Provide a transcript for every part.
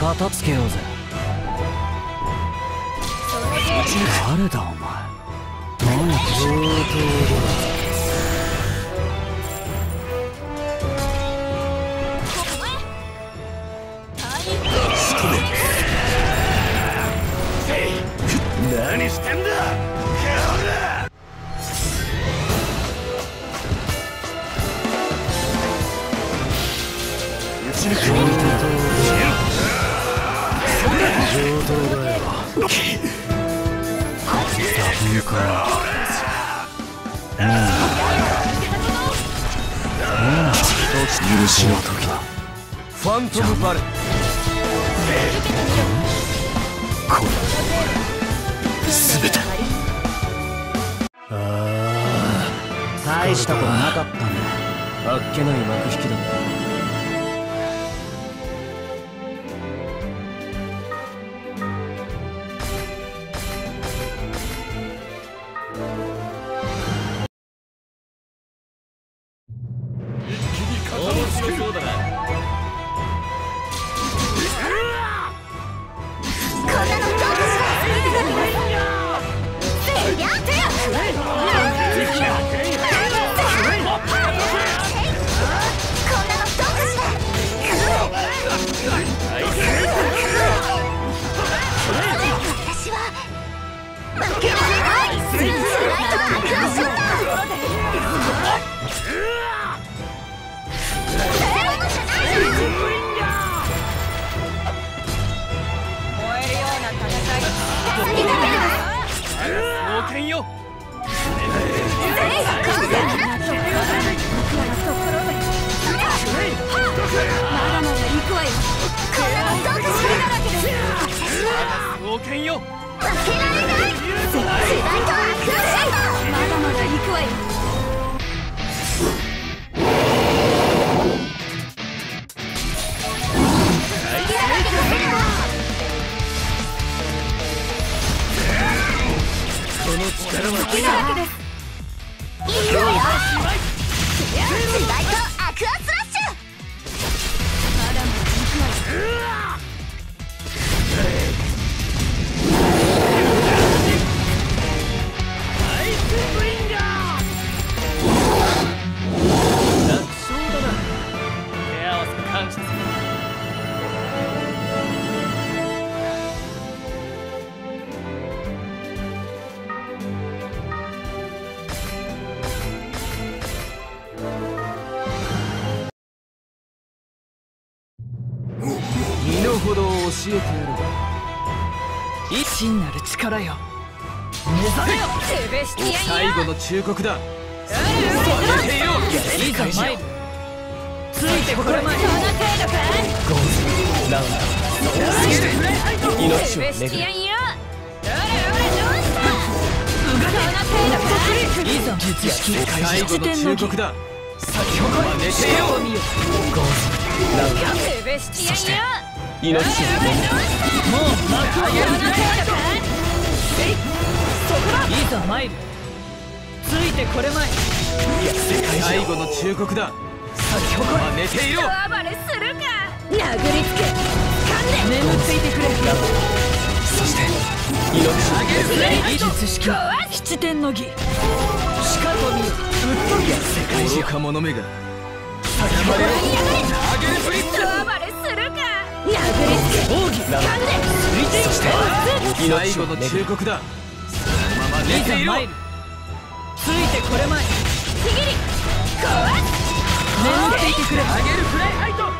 片付けようぜ。誰だお前。何やってる。 何してんだ。うちの国に上等だよ。許しの時だ。 ファントムバレー。 これ全て。ああ、大したことなかったんだ。あっけない幕引きだった。 身の程を教えてやるわ。 真なる力よ。目覚めよ。 最後の忠告だ。 負けていろ。いざ参る。ついてこれまい。 ゴーズラウンド。命を巡る。 いざ術式最後の忠告だ。 先ほど寝てよ。 ゴーズラウンド。そして命を巡る。 もう幕を開ける。いざ参る。ついてこれまい。 最後の忠告だ。 先ほど寝ていろ。 暴れするか。殴りつけ。掴んで。 眠っていてくれ。 そして命を巡る。 異術式七天の儀。しかと見よ。うっときゃ世界中。 愚か者めが。 先ほど上げるブリッツ。 暴れするか。殴りつけ。 奥義掴んで。 そして最後の忠告だ。そのまま寝ていろ。 ついてこれまい。 ちぎり。壊す。 眠っていてくれ。 上げるフライハイト。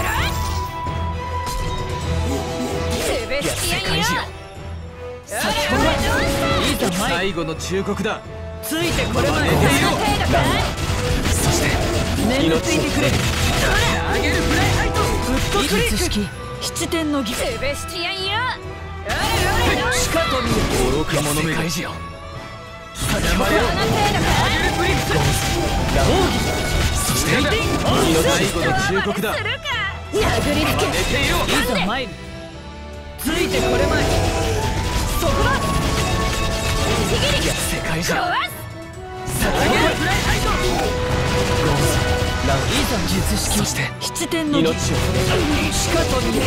潰してやんよ。 先ほどいざ参る。 最後の忠告だ。 ついてこれまい。 寝ていろ。 そして眠っていてくれ。 上げるフライハイト。 異術式七天の儀。 潰してやんよ。 しかと見よ。 愚か者めが。 世界中定まれろ。上げるブリッツ。 そして最後の忠告だ。 するか。殴りつけ。 寝ていろ。 いざ参る。ついてこれまい。そこだ。 ちぎり。 世界中壊す。 上げるフライハイト。 ゴーズラ術式そして七天の儀命をしかと見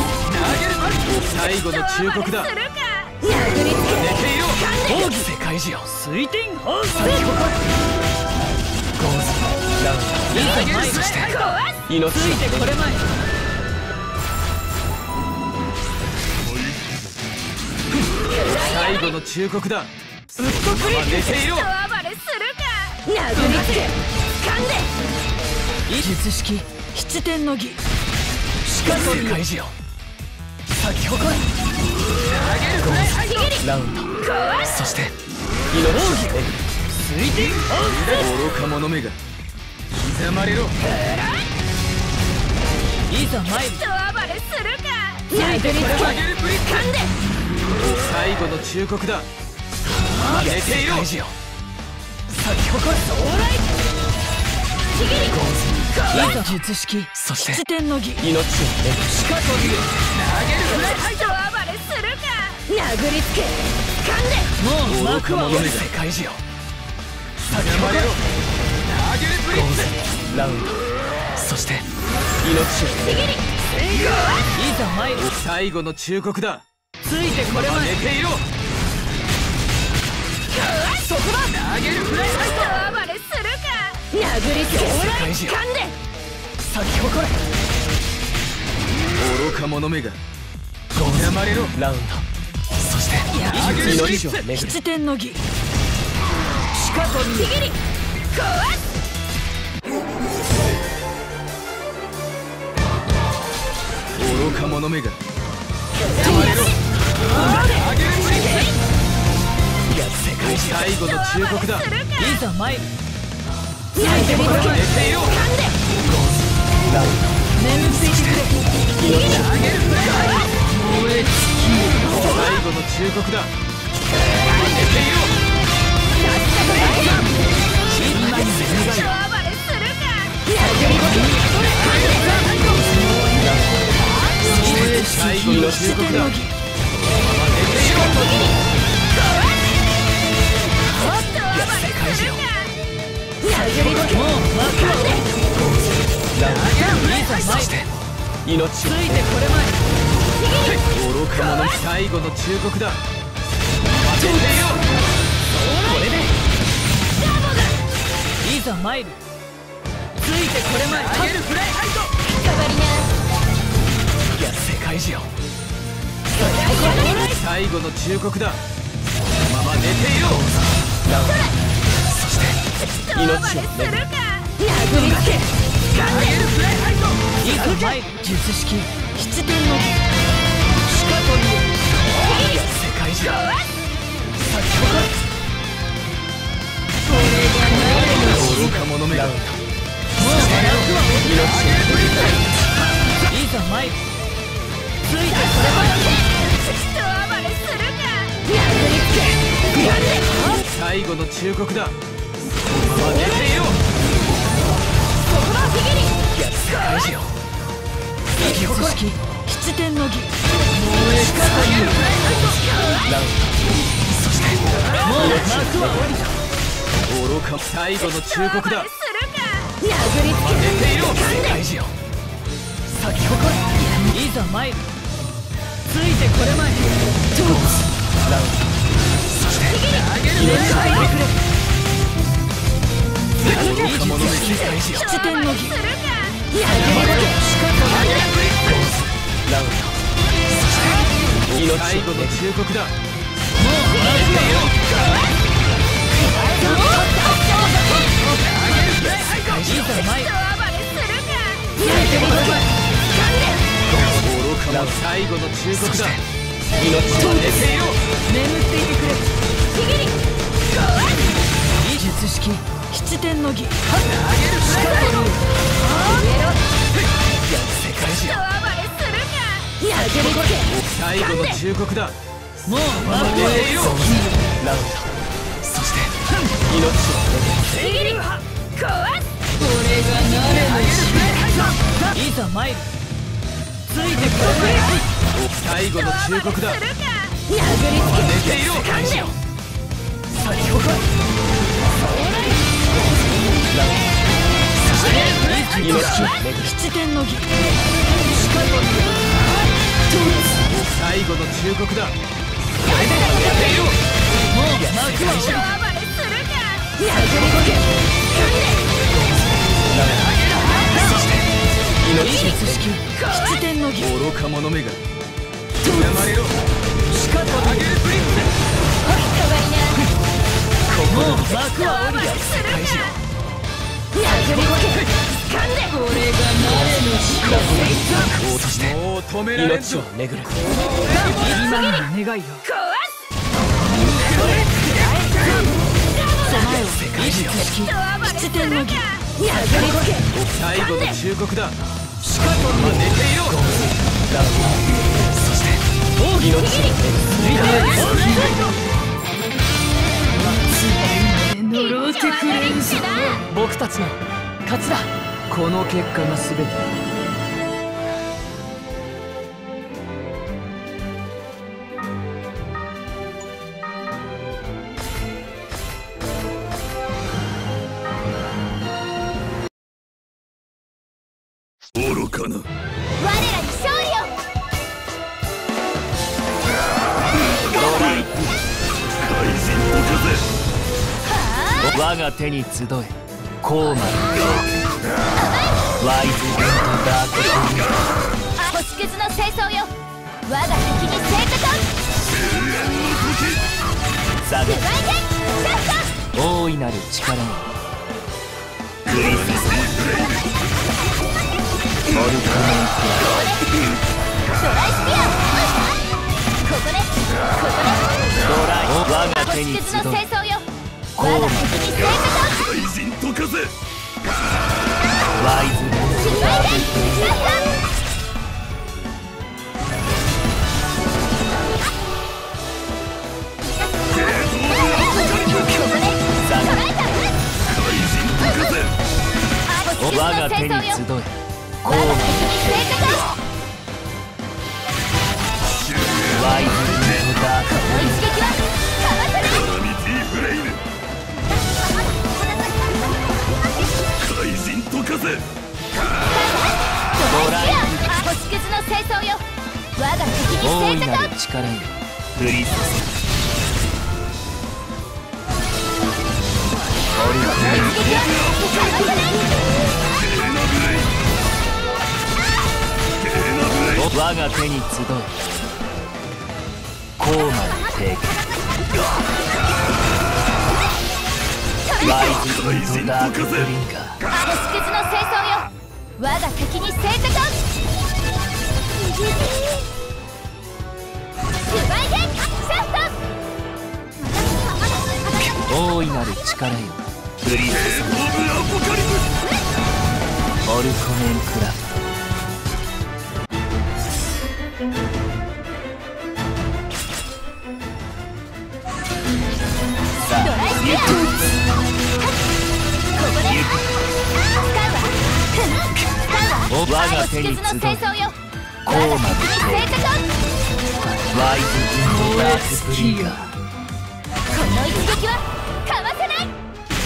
最後の忠告だ。 するか殴りつけ寝ていろ。 奥義世界中よ。 水天放水ゴーズラウンド。 いざ参るそしてつ命をいてこれまい最後の忠告だ。 ウッドクリッ寝ていろ。 人暴れするか殴りつけ掴んで術式七天の儀しかと見世界中よ。咲き誇れ。ラウンド。そして命をめぐる。 水天放愚か者めが刻まれろ。 水いざ参る人暴れするか殴りつけ掴んで最後の忠告だ。寝ていろ。咲き誇れ。 ちぎりいざ術式そして七天の儀命をめぐる。 しかと見る人暴れするか殴りつけ掴んでもう愚か幕は者めが世界中よ。刻まれろ。ゴーズラウンド。そして命をめぐる。 いざ参る最後の忠告だ。 ついてこれまい寝ていろ。 そこだ人暴れするか殴りつけ界中掴んで咲き誇れ。愚か者めが刻まれろ。ラウンド。そして命をめぐる。 七天の儀しかと見るちぎり愚か者めが世界中最後の忠告だ。 するかいざ参る殴りつけ寝ていろ。 掴んでラウン眠っていてくれ最後の忠告だ。寝ていろ。 今に人願い暴れするか殴りつけ最後の忠告だ。寝ていろ。世界中殴りつけもう幕はラウンいざ参るド。そして命をついてこれまい愚か者の最後の忠告だ。寝ていろ。 これでいざ参るついてこれまい捕まりな世界中よ。最後の忠告だ。そのまま寝ていろ。ラウンド。そして人暴れするか殴りつけいざ参る術式七天の儀しかと見る世界中咲き誇れ。愚か者めがもう幕はいざ参るついてこれまい人暴れするか殴りつけ掴んで最後の忠告だ。そのまま寝ていろ。世界中よ。 術式七天の儀しかと見るラウンド。そしてもう幕は降りた愚か最後の忠告だ。 するか殴りつけ寝ていろ。世界中よ。咲き誇れ。 いざ参るついてこれまいラウンド。そして眠っていてくれ愚か者めが世界中よ。 七天の儀するかしかと見るラウンド。そして命最後の忠告だ。 もう幕は世界中よ。 いざ参る人暴れするかついてこれまい愚か者最後の忠告だ。命は寝ていろ。 眠っていてくれちぎり術式七天の儀しかと世界中人よ。 暴れするか殴りつけ最後の忠告だ。 見るもう幕は寝ていろ。ラウンド。そして命をちぎり壊すこれが慣れのいざ参るついてこれまい最後の忠告だ。 するか殴り寝つけていろ。 掴んで咲き誇れ。ラウンド。そして命七天の儀最後の忠告だ。 もう幕は大暴れするか殴りつけ命七天の儀愚か者めがやまれろ。あげるプリン人がいないもう幕は降りた殴りつけ掴んでこれが我の死王としてもう止められんぞ。 巡る今の願いを壊す備えを七天の儀殴りつけ最後の忠告だ。しかと寝ていろ。そして呪ってくれるぞ僕たちの勝ちだ。 この結果が全てだ愚かな。 我らに勝利を我が手に集えコーマルワイズビントダークフリー星屑の清掃よ我が敵に正確ザグ奪いてシャッ大いなる力にクリススオルカメンクドライスピアここねドライ我が手に星屑の集え清掃よ我が敵に正確怪人とかぜ。 ワイズビント奪いてダークフリシャッー我が手に集えコーマルワイズビントダークフリー一撃はかわさない怪人とかぜ。 ドライ星屑の清掃よ我が敵大いに正確なる力にクリススオルカメン一撃はかわさない我が手に集えコーマル帝国ワイズビントダークブリンカー星屑の清掃よ我が敵に正確奪いてシャット大いなる力よクリススオルコメンクラフさドライスピアここで使うわ我が手に集え星屑の清掃よコーマル我が敵に正確ワイズビントダークブリンカーこの一撃はかわせない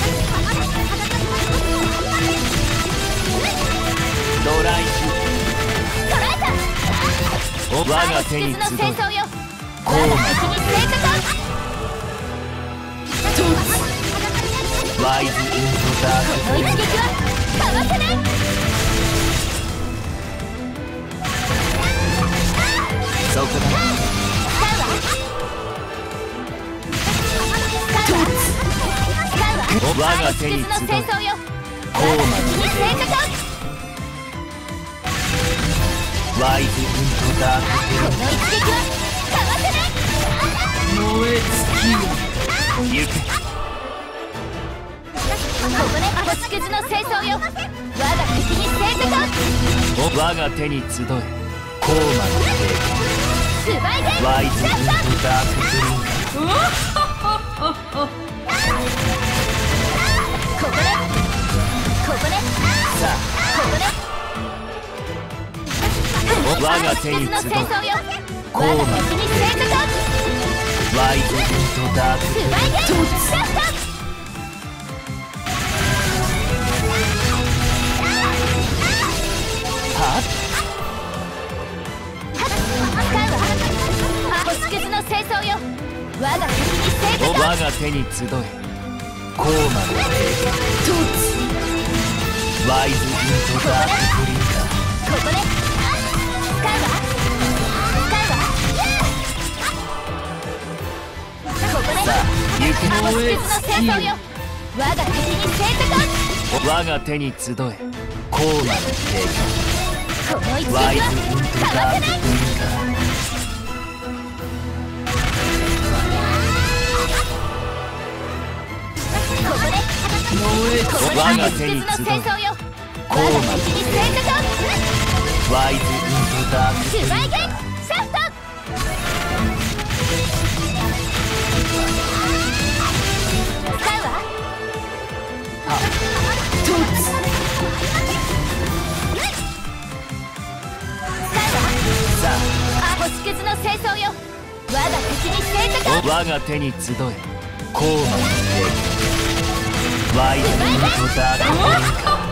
ドライ捉えた我が手に集え星屑の清掃よコーマル我が敵に正確ワイズビントダークこの一撃はかわせないそこだ我が手に集え星屑の清掃よコーマル敵に正確ワイズビントダークこの一撃はかわせない燃え尽きよ行けここで星屑の清掃よ我が敵に正確我が手に集えコーマル帝奪いて国ワイズビントダークブリンカここでさここで我が手に集え星屑の清掃よコーマル我が敵に正確ワイズビントダークブリン奪いてシャッタ我が手に集えコーマの平ワイズ・イント・ダーク・ブリンカー。 ここで使うわここでさあ行け星屑の戦争よ。我が敵に聖我が手に集えコーマの平この一撃ワイズ・イント・はかダーク・わせない。 ブリンカー。 ここで我が手に集え星屑の戦争よ。 コーマの我が敵に聖ワイズ・イント・ダーク・ブリンカー。 手前剣シャフト使うわさ星屑の戦争よ。我が敵に聖あ我が手に集えコーマの平ワイズ・イント・ダーク・ブリンカー。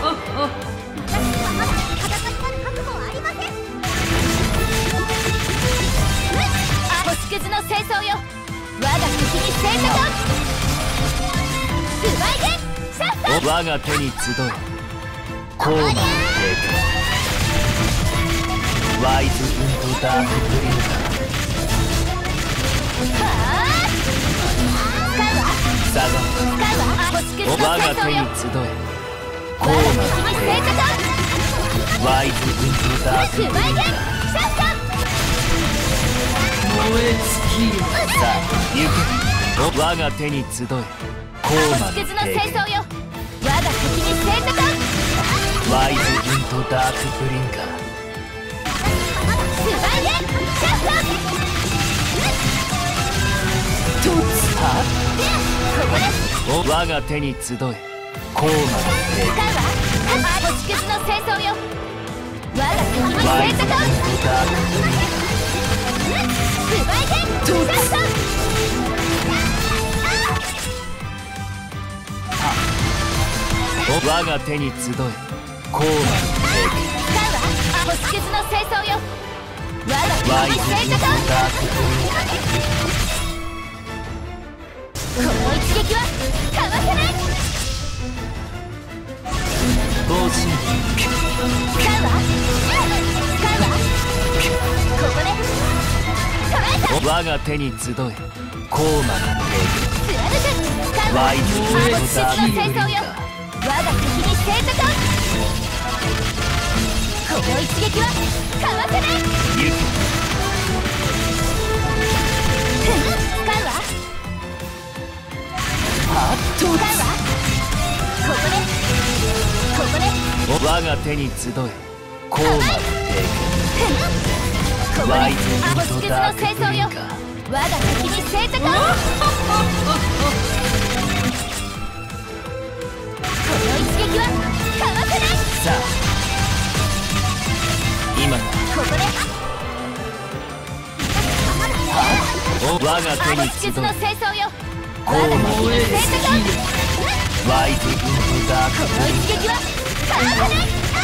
星屑の戦争よ。我が敵に聖手前剣シャフト我が手に集えコーマの平ワイズ・イント・ダーク・ブリンカー。さが星屑の我が手に戦争よ。 集えコ我がーマの敵に聖平ワイズ・イント・ダーク・ブリンカー。 手前剣シャフト燃え尽きる。 さあ行け我が手に集えコーマの星屑の戦平争よ。我が敵に聖手ワイズ・イント・ダーク・ブリンカー。 手前剣シャフトここで我が手に集えコーマの平使うわ星屑の戦争よ。我が敵にワイズ・イント・聖手ダーク・ブリンカー。 手前剣シャフト我が手に集えコーマの使うわ星屑の戦争よ。我がワイズ・敵に聖イント・手ダーク・ブリンカー。 この一撃はかわせない。 同心使うわここで捉えた我が手に集えコーマの貫く使うわワイズ・イント・星屑ダーク・のブリンカ戦争よ。 ー。 我が敵に聖手この一撃はかわせない。 行使うわ使うわここでけ我が手に集えコーマのここでワイズ・イン星ト・屑ダーク・の戦争よ。 ブリンカー。 我が敵に聖手この一撃はかわせない。 さあ今だここで我が手に星集え屑の戦争よ。 コ我が敵ーマのに聖手ワイズ・イント・ダーク・この一撃はかわせない。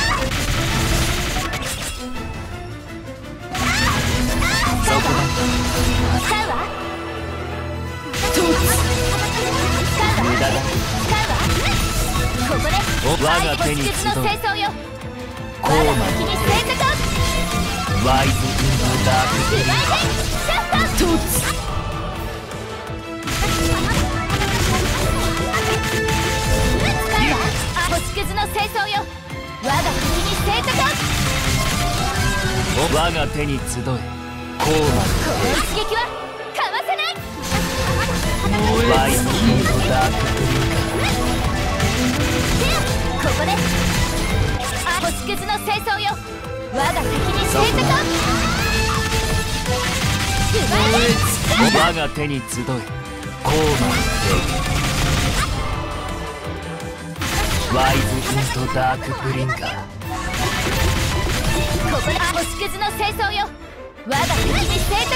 そこだ使うわ無駄だここで我が手に集え星屑の戦争よ。 コーマの我が敵に聖手ワイズ・イント・ダーク・ブリンカー。 シャフト星屑の戦争よ。我が敵に聖手我が手に集えコーマのこの一撃はかわせない。 ワイズ・イント・ダーク・ブリンここで星屑の戦争よ。我が敵に聖手カー。我が手に集えコーマのワイズ・イント・ダーク・ブリンカー。 ここで星屑の戦争よ。我が敵に聖手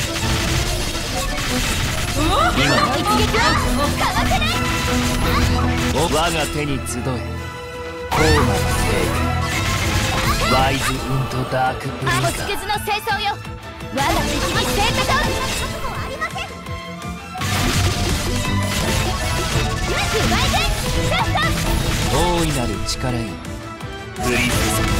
この一撃はかわせない。 我が手に集えコーマのワイズ・イント・ダーク・ブリンカ星屑の戦争よ。我が敵に聖手大いなる力よプリンセス。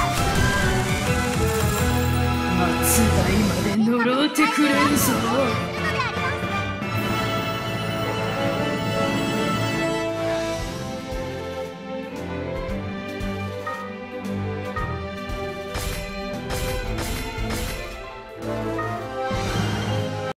末代まで呪うてくれんぞ。